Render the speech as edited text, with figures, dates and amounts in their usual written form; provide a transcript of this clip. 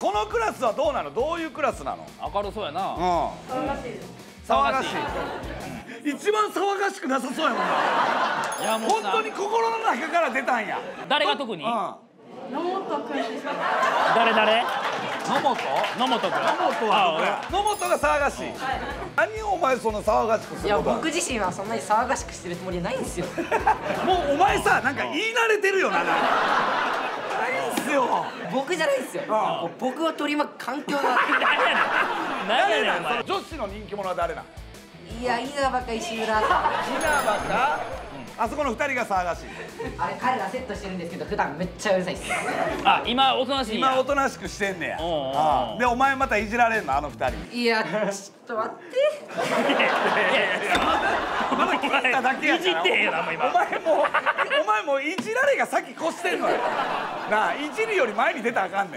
このクラスはどうなの？どういうクラスなの？ 明るそうやな。 騒がしいです。騒がしい。一番騒がしくなさそうやもんな。 いやもう本当に心の中から出たんや。 誰が特に？ 野本くんですか？ 誰？ 野本？ 野本君。 野本が騒がしい。何お前その騒がしくするいやこと？ 僕自身はそんなに騒がしくしてるつもりはないんですよ。 もうお前さ、なんか言い慣れてるよな。ないんすよ。 僕じゃないんですよ。僕を取り巻く環境が。 何やねんお前。 女子の人気者は誰なん？ いや稲葉か石村。 稲葉か？あそこの二人が騒がしい。 あれ彼らセットしてるんですけど普段めっちゃうるさいです。 あ、今おとなしいんや。 今おとなしくしてんねや。でお前またいじられんのあの二人。 いやちょっと待って。 まだ聞いただけやから。 いじってへんよなもう今。 お前もういじられが先越してんのよ。なあ、いじるより前に出たらあかんねん。